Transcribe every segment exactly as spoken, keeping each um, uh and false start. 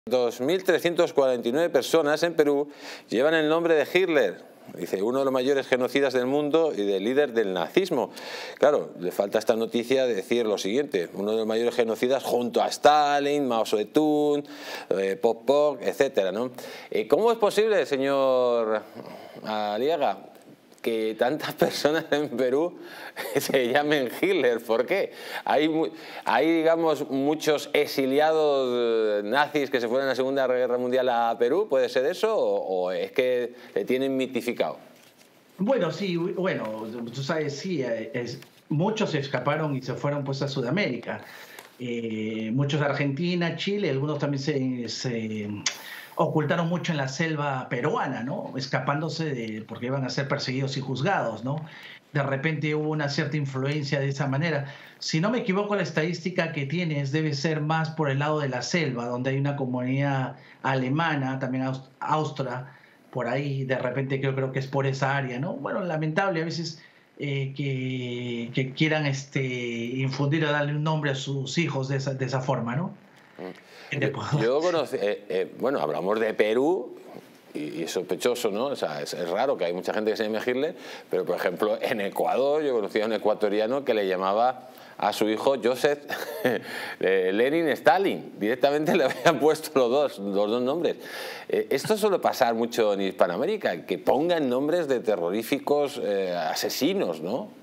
dos mil trescientas cuarenta y nueve personas en Perú llevan el nombre de Hitler, dice, uno de los mayores genocidas del mundo y del líder del nazismo. Claro, le falta esta noticia de decir lo siguiente: uno de los mayores genocidas junto a Stalin, Mao Zedong, eh, Pol Pot, etcétera, ¿no? ¿Cómo es posible, señor Aliaga, que tantas personas en Perú se llamen Hitler? ¿Por qué? ¿Hay, hay, digamos, muchos exiliados nazis que se fueron a la Segunda Guerra Mundial a Perú? ¿Puede ser eso? ¿O, o es que le tienen mitificado? Bueno, sí, bueno, tú sabes, sí, es, muchos se escaparon y se fueron pues a Sudamérica. Eh, muchos a Argentina, Chile, algunos también se... se ocultaron mucho en la selva peruana, ¿no? Escapándose de, porque iban a ser perseguidos y juzgados, ¿no? De repente hubo una cierta influencia de esa manera. Si no me equivoco, la estadística que tienes debe ser más por el lado de la selva, donde hay una comunidad alemana, también austria, por ahí, de repente creo, creo que es por esa área, ¿no? Bueno, lamentable a veces eh, que, que quieran este, infundir o darle un nombre a sus hijos de esa, de esa forma, ¿no? Yo, yo conocí, eh, eh, bueno, hablamos de Perú y, y es sospechoso, ¿no? O sea, es, es raro que hay mucha gente que se llame Hitler, pero por ejemplo en Ecuador yo conocí a un ecuatoriano que le llamaba a su hijo Joseph Lenin Stalin, directamente le habían puesto los dos, los dos nombres. Eh, esto suele pasar mucho en Hispanoamérica, que pongan nombres de terroríficos eh, asesinos, ¿no?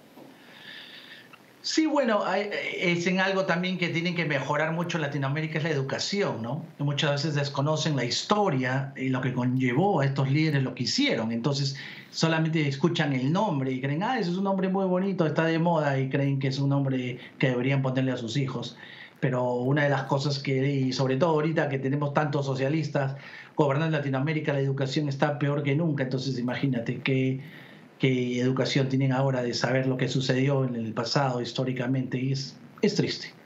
Sí, bueno, es en algo también que tienen que mejorar mucho en Latinoamérica, es la educación, ¿no? Muchas veces desconocen la historia y lo que conllevó a estos líderes, lo que hicieron. Entonces, solamente escuchan el nombre y creen, ah, ese es un nombre muy bonito, está de moda, y creen que es un nombre que deberían ponerle a sus hijos. Pero una de las cosas que, y sobre todo ahorita que tenemos tantos socialistas gobernando en Latinoamérica, la educación está peor que nunca. Entonces, imagínate que... qué educación tienen ahora de saber lo que sucedió en el pasado históricamente, y es, es triste.